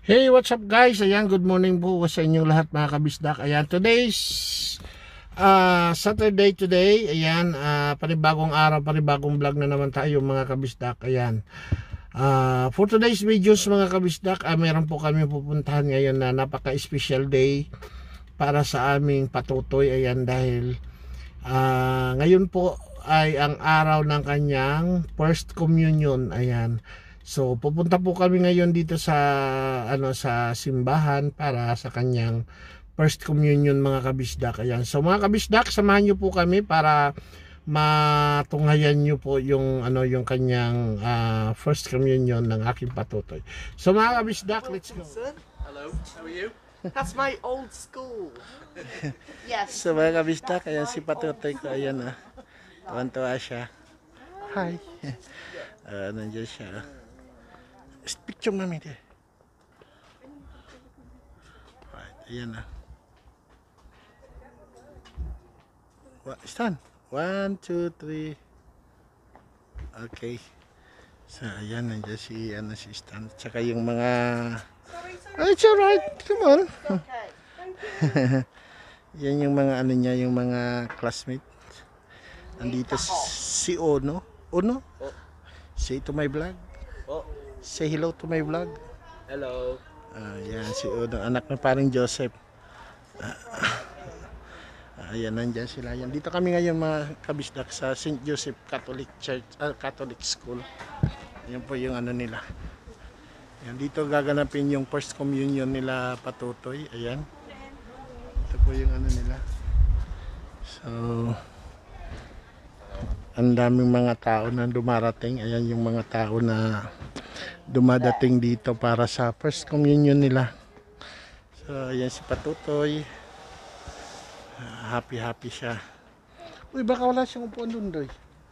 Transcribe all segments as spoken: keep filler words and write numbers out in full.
Hey, what's up guys? Ayan, good morning po sa inyong lahat mga kabisdak. Ayan, today's uh, Saturday today. Ayan, uh, panibagong araw, panibagong vlog na naman tayo mga kabisdak. Ayan, uh, for today's videos mga kabisdak, uh, meron po kami pupuntahan ngayon na napaka-special day para sa aming patutoy. Ayan, dahil uh, ngayon po ay ang araw ng kanyang first communion. Ayan. So pupunta po kami ngayon dito sa ano sa simbahan para sa kanyang first communion mga kabisdak. Ayan. So mga kabisdak, samahan niyo po kami para matunghayan niyo po yung ano yung kanyang uh, first communion ng aking patutoy. So mga kabisdak, let's go. Hello, how are you? That's my old school. Yes. So mga kabisdak, ayan si patutoy ko, ayan ah. Tuwan-tuwa siya. Hi. Uh, nandiyan siya. Picture mami deh. Right, ayan na. Stand. One, two, three. Okay. So, ayan, nandiyan si, ano, si Stan. Tsaka yung mga... Oh, it's alright. Come on. Okay. Thank you. Yan yung mga, ano niya, yung mga classmates. Andito si Ono. Ono? Oh. Say to my vlog. Oh, Say hello to my vlog. hello. Uh, yan si Udo, anak ng paring Joseph. Uh, uh, ayan, nandyan sila. Yan. Dito kami ngayon mga kabisdak sa Saint Joseph Catholic Church, uh, Catholic School. Yan po yung ano nila. Yan, dito gaganapin yung first communion nila patutoy. Ayan. Ito po yung ano nila. So, ang daming mga tao na dumarating. Ayan yung mga tao na dumadating dito para sa first communion nila. So, ayan si patutoy. Uh, happy happy siya. Uy, baka wala siyang upuan doon, Doy.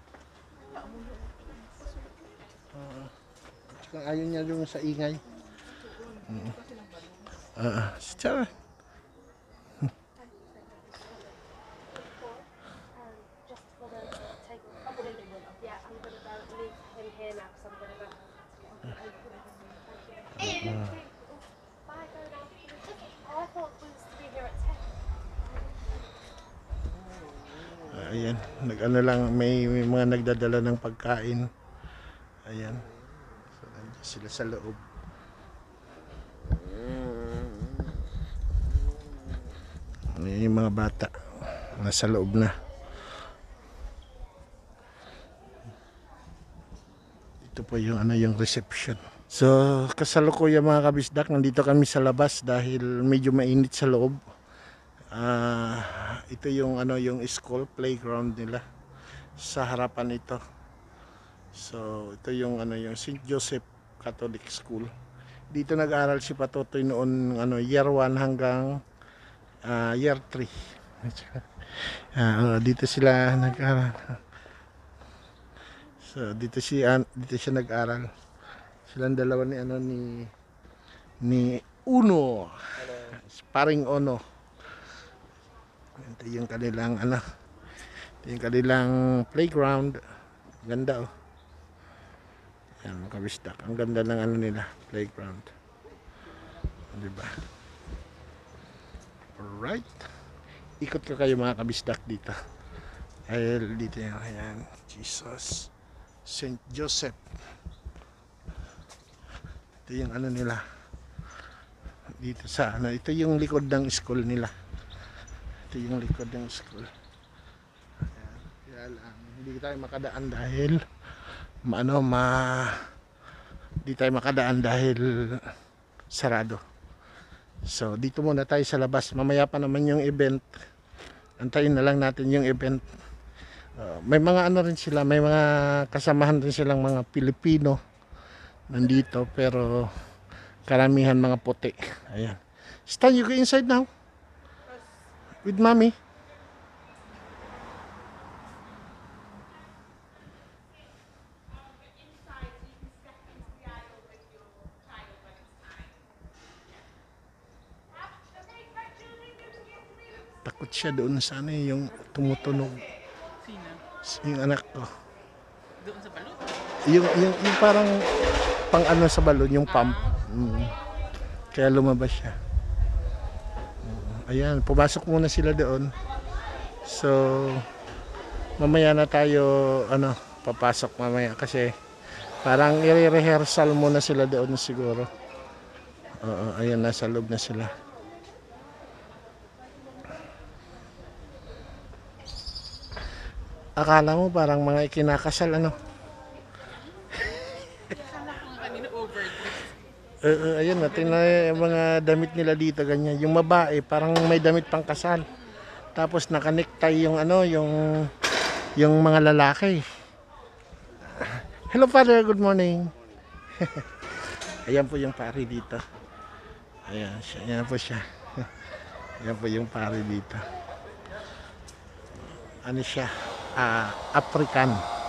Uh, tsaka ayaw niya doon sa ingay. Uh, uh, si Chara. Ayan, nag-ano lang, may, may mga nagdadala ng pagkain. Ayan. So, nandiyan sila sa loob. Ayan yung mga bata. Nasa loob na. Ito po yung ano yung reception. So, kasalukuyan mga kabisdak, nandito kami sa labas dahil medyo mainit sa loob. Uh, ito yung ano yung school playground nila sa harapan ito. So ito yung ano yung Saint Joseph Catholic School. Dito nag-aral si patutoy noon ano year one hanggang uh, year three. uh, dito sila nag-aral. So dito si uh, dito siya nag-aral. Silang dalawa ni ano ni ni Uno. Paring Ono. Ito yung kanilang ano, ito yung kanilang playground. Ganda oh. Yan mga kabisdak, ang ganda ng ano nila playground, diba? Alright, ikot ko kayo mga kabisdak dito. Ay dito yung ayan, Jesus Saint Joseph. Ito yung ano nila dito sa ano, ito yung likod ng school nila. Ito yung likod ng school. Ayan. Kaya lang, hindi tayo makadaan dahil maano ma hindi tayo makadaan dahil sarado. So dito muna tayo sa labas. Mamaya pa naman yung event. Antayin na lang natin yung event. Uh, may mga ano rin sila, may mga kasamahan rin silang mga Pilipino nandito, pero karamihan mga puti. Ayan. Stan, you go inside now. With mommy. Takot siya doon sa ano yung tumutunog. Sino? Yung anak ko. Doon sa balot? Yung, yung, yung parang pang ano sa balon, yung pump. Mm. Kaya lumabas siya. Ayan, pumasok muna sila doon. So, mamaya na tayo, ano, papasok mamaya kasi parang i-rehearsal muna sila doon siguro. Oo, ayan, nasa loob na sila. Akala mo parang mga ikinakasal, ano? Akala ko nga kanina overdressed. Uh, ayun natin na yung mga damit nila dito ganyan. Yung babae parang may damit pang kasal. Tapos naka-necktie yung ano, yung yung mga lalaki. Hello Father, good morning. Ayan po yung pari dito. Ayan siya, ayan po siya. Ayan po yung pari dito. Ano siya? Ah, African.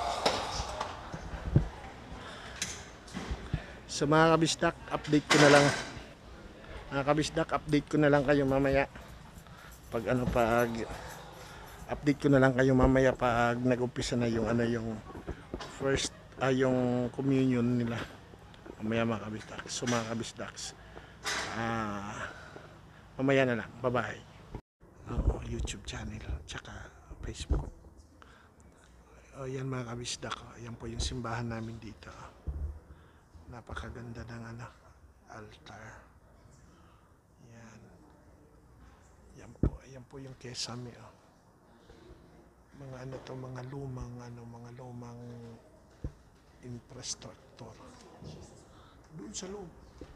So mga kabisdak, update ko na lang. Mga kabisdak, update ko na lang kayo mamaya. Pag ano pag update ko na lang kayo mamaya pag nag-umpisa na yung ano yung first ay ah, yung communion nila. Mamaya mga kabisdak. So mga kabisdak, ah mamaya na lang. Bye-bye. Oo, YouTube channel tsaka Facebook. O yan mga kabisdak, ayan po yung simbahan namin dito. Napakaganda ng ano, altar. Yan. Yan po, ayan po yung kesame oh. Mga ano to, mga lumang ano, mga lumang infrastructure. Doon sa loob.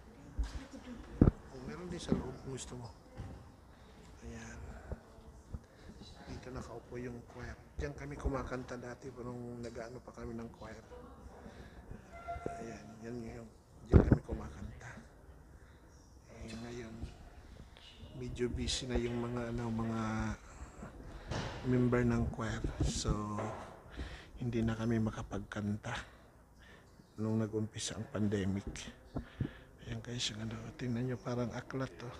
Oh, meron din sa loob kung gusto mo. Ayan. Dito nakaupo yung choir. Diyan kami kumakanta dati nung nag-ano pa kami ng choir. Ayan, yan yung diyan kami kumakanta. Eh, ngayon medyo busy na yung mga ano, mga member ng choir. So hindi na kami makapagkanta nung nag-umpisa ang pandemic. Ayan guys, yung ano, tingnan nyo parang aklat to.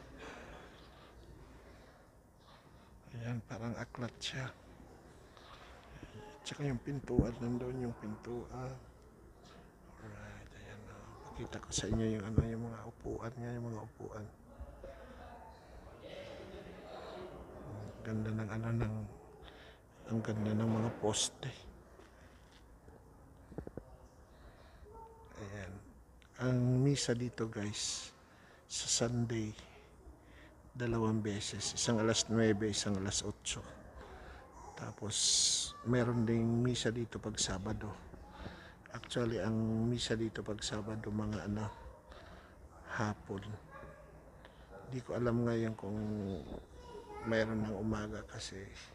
Ayan, parang aklat siya. Tsaka yung pintuan, nandoon yung pintuan. Alright, ayan o. Pakita ko sa inyo yung ano, yung mga upuan nga, yung mga upuan. Ang ganda ng ano, ng ang ganda ng mga poste. Ayan. Ang misa dito guys, sa Sunday, dalawang beses. Isang alas nuwebe, isang alas otso. Tapos, meron ding misa dito pag Sabado. Actually, ang misa dito pag Sabado, mga ano, hapon. Hindi ko alam ngayon kung mayroon ng umaga kasi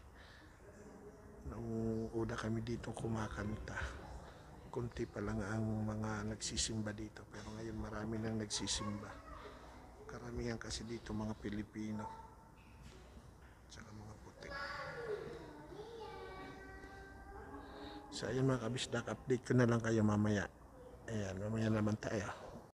nung una kami dito kumakanta, kunti pa lang ang mga nagsisimba dito. Pero ngayon marami nang nagsisimba. Karamihan kasi dito mga Pilipino. Tsaka mga puti. So ayun mga kabisdak, update ko na lang kayo mamaya. Ayan, mamaya naman tayo.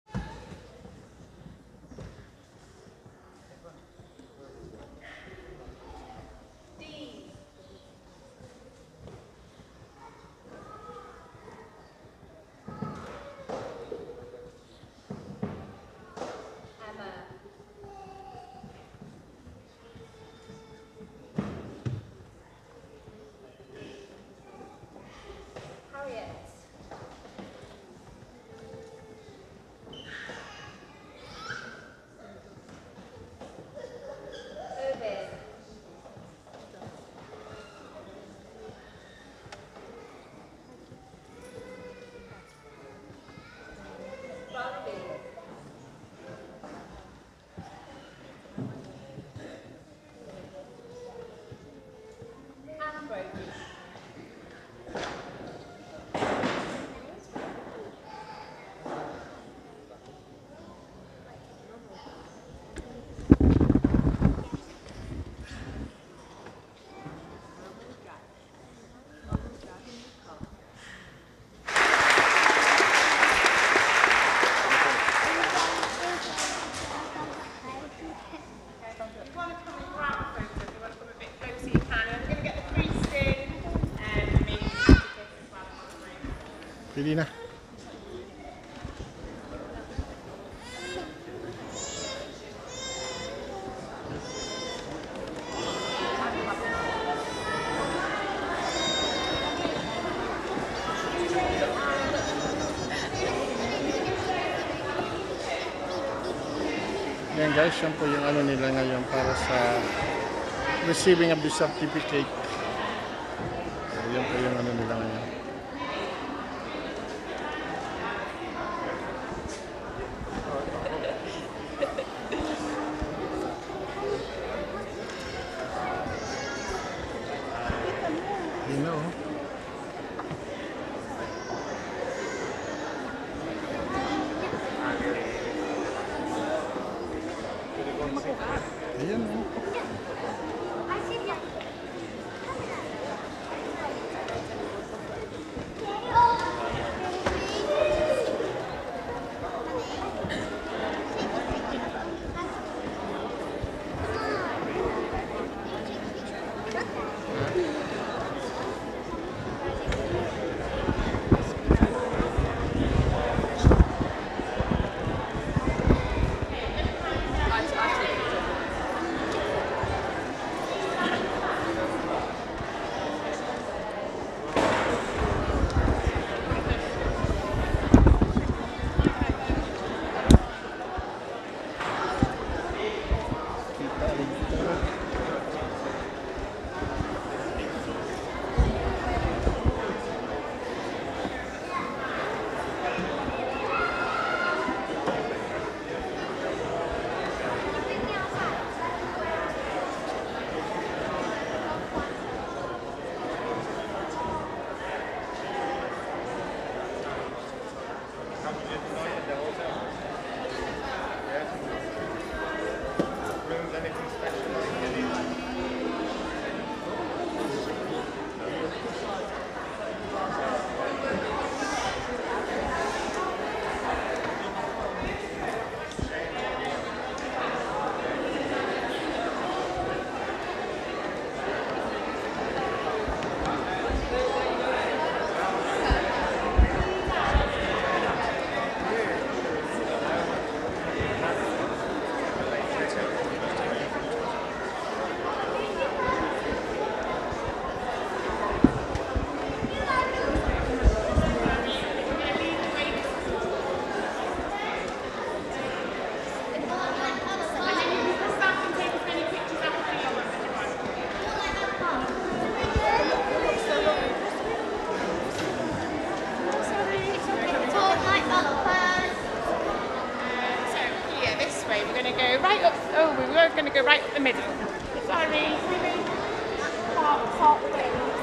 Pili na. Yan guys, yan po yung ano nila ngayon para sa receiving of the certificate. Yan po yung ano nila ngayon. You know. Ayan oh. Right up, oh, we were going to go right up the middle. Sorry. Part, part ways.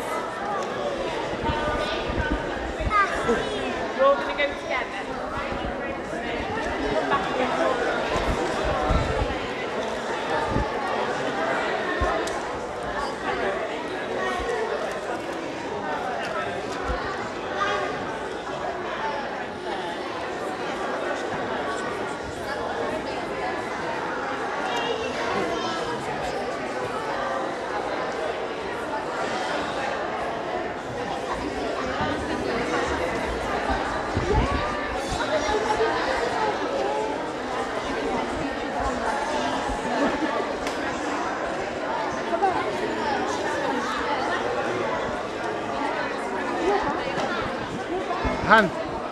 We're all going to go together. Come back again. Han.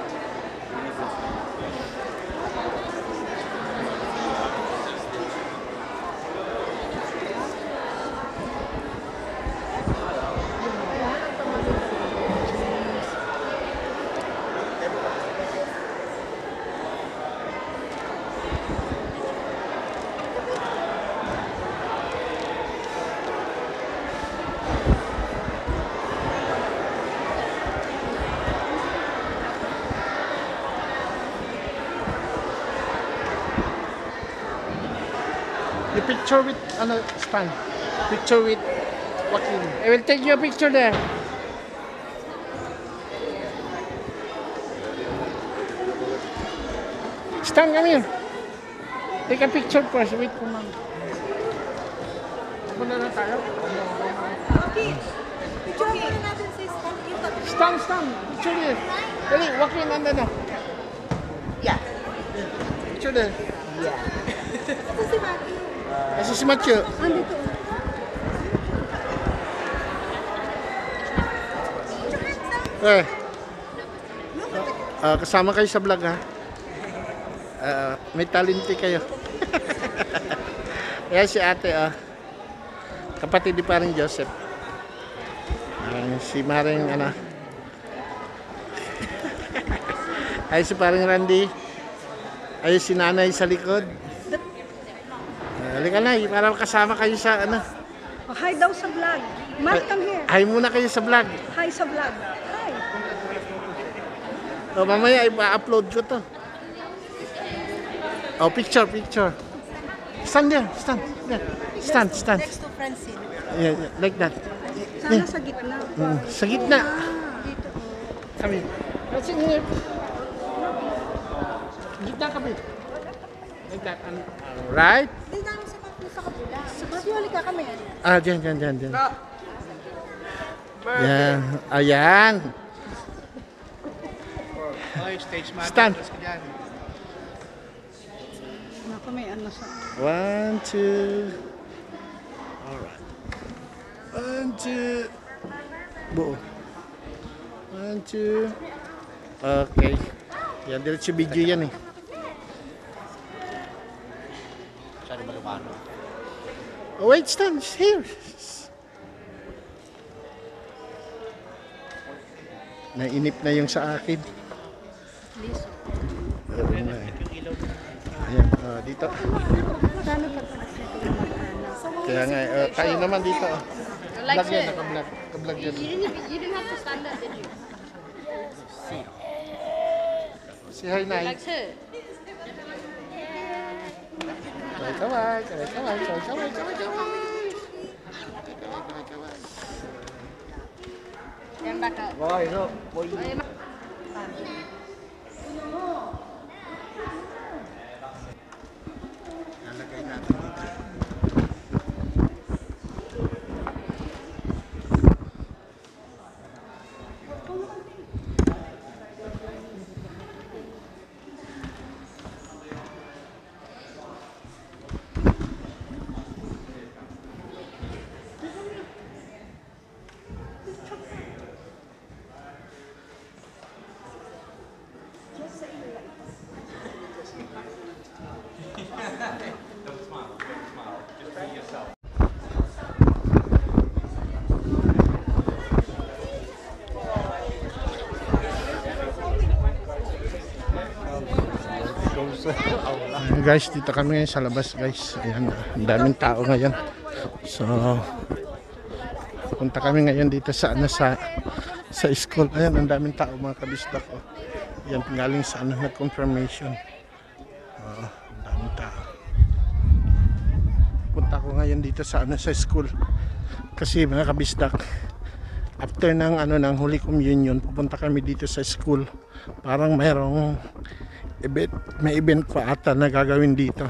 You picture with ano stand. Picture with Joaquin. I will take you a picture there. Stan, come here. Take a picture first. Wait for ma'am. Muna na tayo. Okay. Picture muna natin si Stan. Stan, Stan. Picture there. Dali, Joaquin, anda na. Yeah. Picture there. Yeah. Ito si Maki. Asa si Matthew? Andito. Eh. Ah, kasama kayo sa vlog ha. Ah, may talente kayo. Ayan si ate, oh. Kapatid ni paring Joseph. Ayan, si Maring, ano. Ay, si paring Randy. Ay, si nanay sa likod. Halika na, para kasama kayo sa, ano. Oh, hi daw sa vlog. Mark, come here. Hi muna kayo sa vlog. Hi sa vlog. Hi. O, mamaya, i-upload ko to. Oh, picture, picture. Stand there, stand. There. Stand, stand. Next to Francine. Yeah, yeah, like that. Sana sa gitna. Mm, sa gitna. Dito. Kami. Kasi here. Gitna kami. Like that. Alright. Hindi namin sa kapila sa kapila. Sa kapila ka kami. Ah, dyan, dyan, dyan, dyan. Yan. Ayan. Stand. Naku, may ano sa... One, two. Alright. One, two. Buo. One, two. Okay. Yan, diretso video yan eh. Oh, wait, stand. It's here. Nainip na yung sa akin. Ayun na eh. Ayan, ah, dito. Magkano pagtaas nito yung mag-ano? Kaya nga, uh, kayo naman dito. Oh. Like Vlog yan, it. naka-vlog. Naka-vlog yan. You didn't, you didn't have to stand up, did you? Si hi, Nay. Like her. Kaway, kaway, kaway, kaway, kaway, kaway, kaway, kaway. Stand back up. Rồi, rồi, bôi Ay, ma- Lalagay natin dito. Ayan, guys, dito kami ngayon sa labas, guys. Ayan, ang daming tao ngayon. So, punta kami ngayon dito sa ano sa sa school. Ayan, ang daming tao, mga kabisdak ko. Ayan, galing sa ano na confirmation. Oh, ang daming tao. Punta ko ngayon dito sa ano sa school. Kasi mga kabisdak, after ng ano ng Holy Communion, pupunta kami dito sa school. Parang mayroong event, may event pa ata na gagawin dito.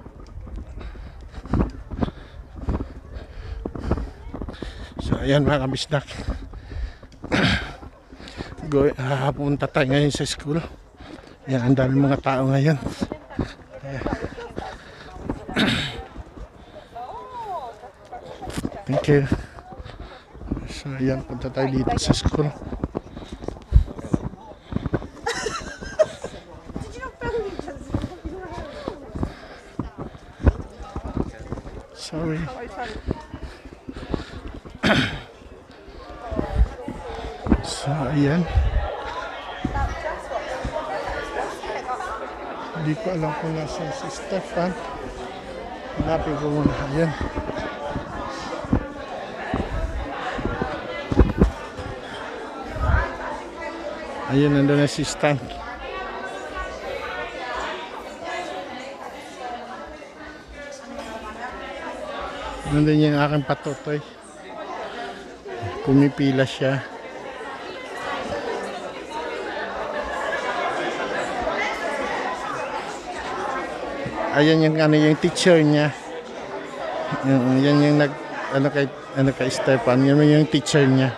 So ayan mga kabisdak. Go, uh, punta tayo ngayon sa school. Ayan, ang dami mga tao ngayon. Ayan. Thank you. So ayan, punta tayo dito sa school. Sorry. So, ayan. Hindi ko alam kung nasa si Stefan. Hanapin ko muna. Ayan. Ayan, nandun na si Stan. Nandun yung aking patutoy. Pumipila siya. Ayan yung ano yung teacher niya. Yan, yan yung nag ano kay ano kay Stefan, yan yung teacher niya.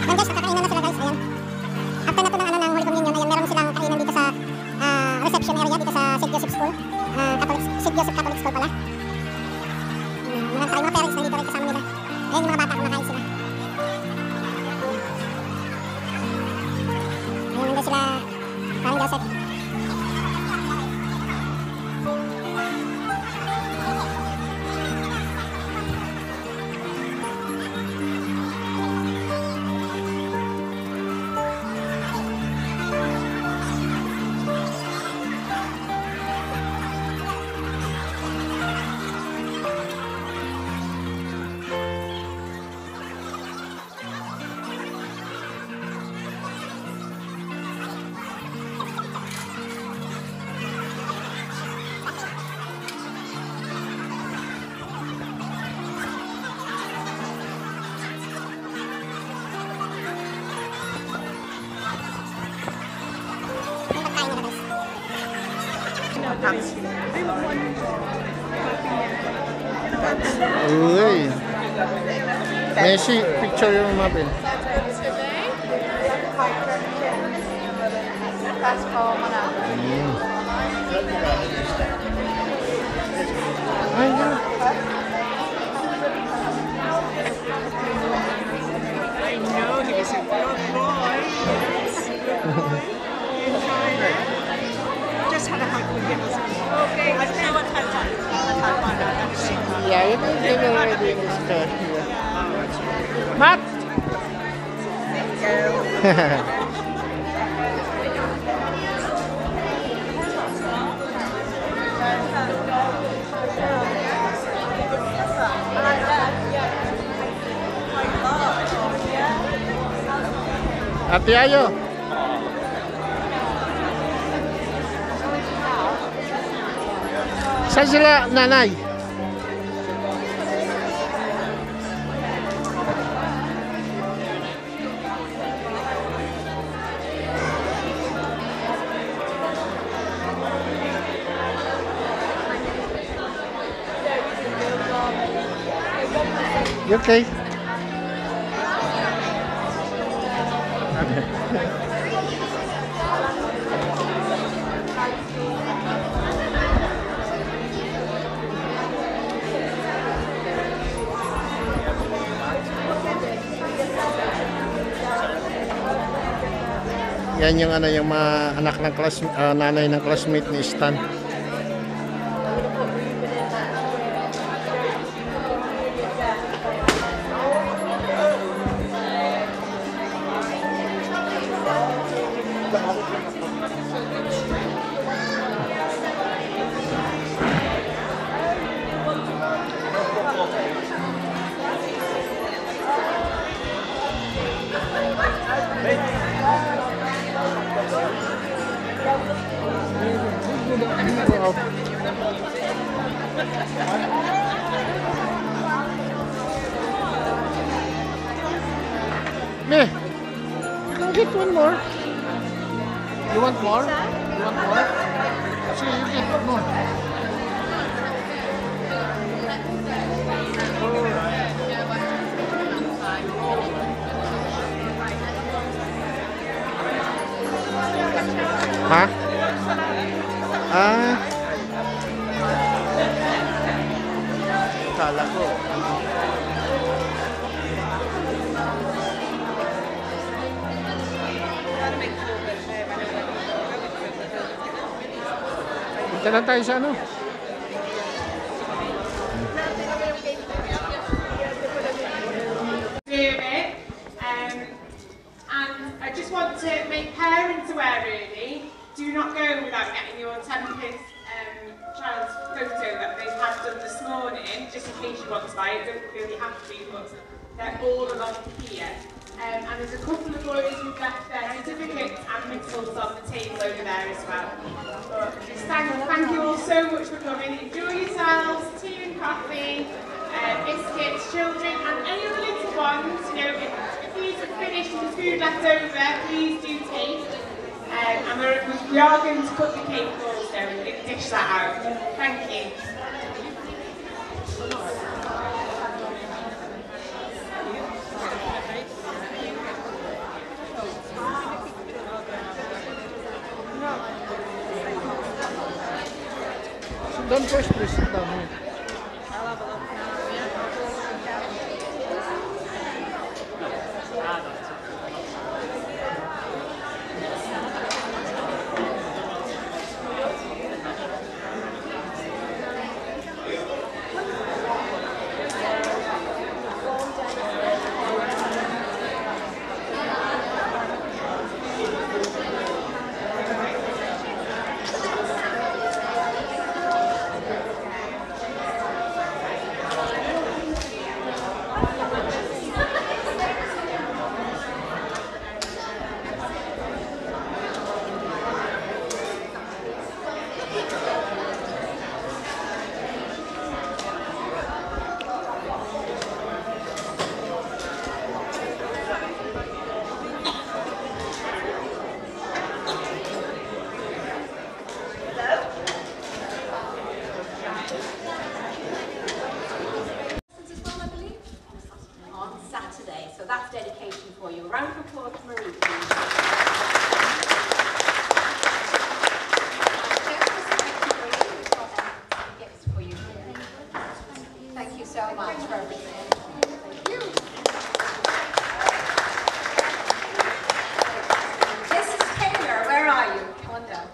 Ayan guys, nakakainan na sila guys. Ayan. After na to ng ano ng Holy Communion, ayan, meron silang kainan dito sa ah, reception area dito sa Saint Joseph School. Ah, Catholic, Saint Joseph Catholic School pala. Hmm, mga tayo mga parents nandito rin kasama nila. Ayan yung mga bata kumakain sila. Ayan nandito sila Parang Joseph. Uy. Messi, picture yung mapin. Ay, yan. I know he's a good boy. Just had a hug with him. Okay, I don't know what time it is. Yeah, you can give it already in this car. Matt! Ate Ayo. Saan sila, nanay? You okay? Yan yung ano yung mga anak ng class uh, nanay ng classmate ni Stan. Me, you can get one more. You want more? You want more? See, you get more. Ha? Ah. Kala ko. Punta lang tayo sa ano? Do it. Um, and I just want to make parents aware really, do not go without getting your ten pence um, child's photo that they've had done this morning, just in case you want to buy it, don't feel you have to, but they're all along here. Um, and there's a couple of boys who've left their certificates and medals on the table over there as well. But just thank, thank you all so much for coming. Enjoy yourselves, tea and coffee, uh, biscuits, children, and any other little ones. You know, if, if these are finished and there's food left over, please do taste. Um, and we're, we are going to cut the cake also and dish that out. Thank you. Sit down first, please. Sit down. That's dedication for you. A round of applause for Marie, please. Gifts for you. Thank you so much for everything. Thank you. Missus Taylor, where are you? Come on down.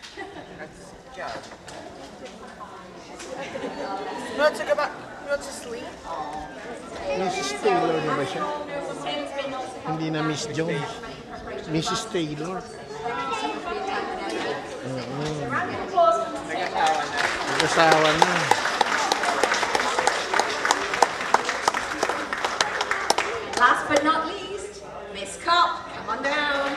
You want to go back? You want to sleep? Missus Taylor na ba siya? Hindi na Miss Jones. Missus Taylor. Nag-asawa na. Last but not least, Miss Cop, come on down.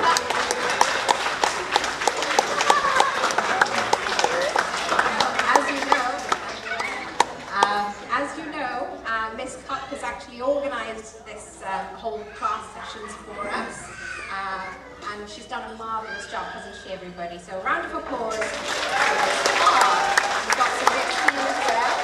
As you know, uh, as you know, uh, Miss Cop has actually organised this um, whole class sessions for us, uh, and she's done a marvellous job, hasn't she, everybody? So a round of applause. Oh, we've got some bits for you as well.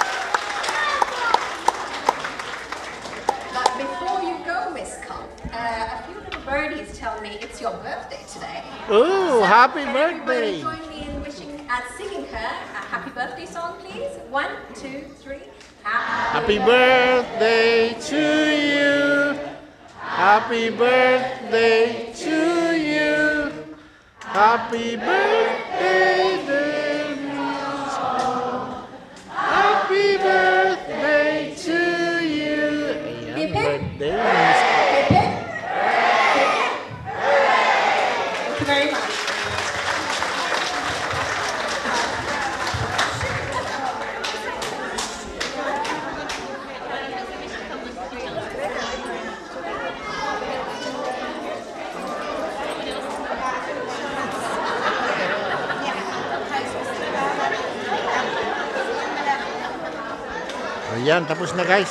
But before you go, Miss Cop, uh, a few little birdies tell me it's your birthday today. Oh, happy Can birthday! everybody join me in wishing, uh, singing her a happy birthday song, please? One, two, three. Happy birthday to you. Happy birthday to you. Happy birthday, dear Miss Cop. Happy birthday to you. Ayan, birthday, Miss Cop. Hip, hip. Hip, hip. Thank you very much. Ayan, tapos na guys.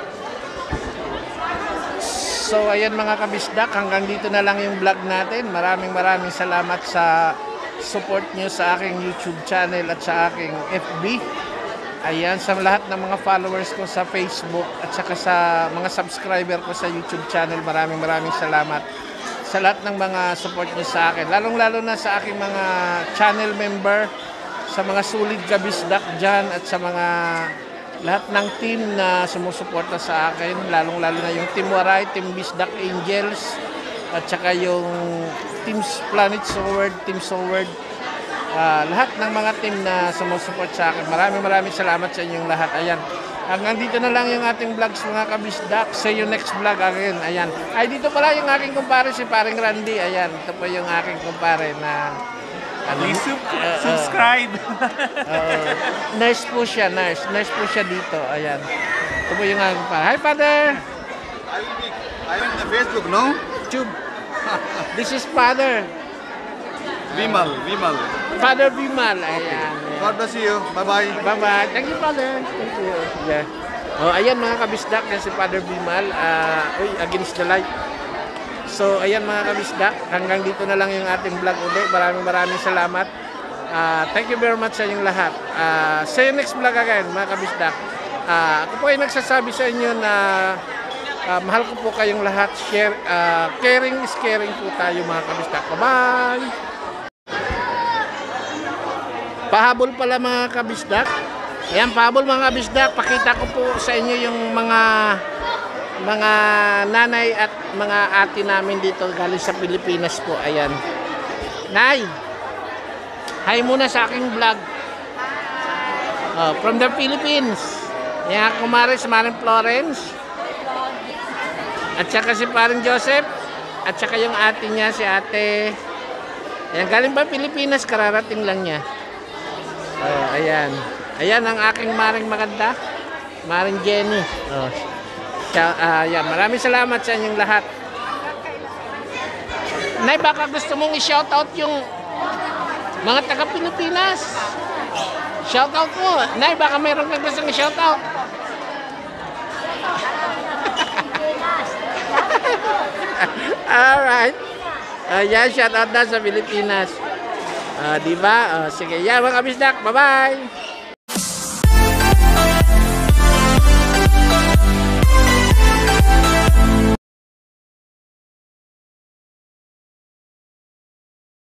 So ayan mga kabisdak, hanggang dito na lang yung vlog natin. Maraming maraming salamat sa support nyo sa aking YouTube channel at sa aking F B. Ayan, sa lahat ng mga followers ko sa Facebook at saka sa mga subscriber ko sa YouTube channel, maraming maraming salamat sa lahat ng mga support nyo sa akin. Lalong lalo na sa aking mga channel member, sa mga solid kabisdak dyan at sa mga lahat ng team na sumusuporta sa akin, lalong-lalo na yung Team Waray, Team Bisdak Angels, at saka yung Team Planet Sword, Team Sword, uh, lahat ng mga team na sumusuport sa akin. Maraming maraming salamat sa inyong lahat. Ayan, hanggang dito na lang yung ating vlogs mga kabisdak. See you next vlog again. Ayan, ay dito pala yung aking kumpare, si Paring Randy. Ayan, ito po yung aking kumpare na ano, Please sub- uh, uh, subscribe. uh, nurse po siya, nurse. Nurse po siya dito. Ayan. Ito po yung aking pa. Hi, Father! I will be, I am in the Facebook, no? YouTube. This is Father. Vimal, Vimal. Father Bimal. Ayan. God bless you. Bye-bye. Bye-bye. Thank you, Father. Thank you. Yeah. Oh, ayan mga kabisdak, yan si Father Bimal. Uh, uy, against the light. So, ayan mga kabisdak, hanggang dito na lang yung ating vlog ulit. Maraming maraming salamat. Uh, thank you very much sa inyong lahat. Uh, see you next vlog again mga kabisdak. Uh, ako po ay nagsasabi sa inyo na uh, mahal ko po kayong lahat. Share, uh, caring is caring po tayo mga kabisdak. Bye-bye! Pahabol pala mga kabisdak. Ayan, pahabol mga kabisdak. Pakita ko po sa inyo yung mga mga nanay at mga ate namin dito galing sa Pilipinas po. Ayan. Nay, hi muna sa aking vlog. Oh, from the Philippines. Ayan, kumare si Maring Florence. At saka si Paring Joseph. At saka yung ate niya, si ate. Ayan, galing ba Pilipinas? Kararating lang niya. Oh, ayan. Ayan ang aking Maring maganda. Maring Jenny. Oh. Uh, yeah, maraming salamat sa inyong lahat. Nay, baka gusto mong i-shoutout yung mga taga-Pilipinas. Shoutout mo. Nay, baka mayroon kang gustong i-shoutout. Alright. Uh, yeah, shoutout na sa Pilipinas. Uh, diba? Uh, sige, yeah, mga kabisdak. Bye-bye.